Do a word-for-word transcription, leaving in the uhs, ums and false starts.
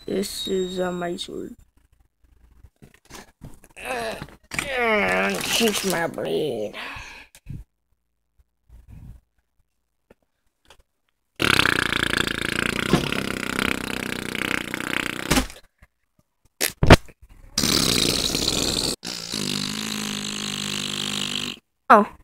This is uh, my sword. Cheeks my blade. Oh.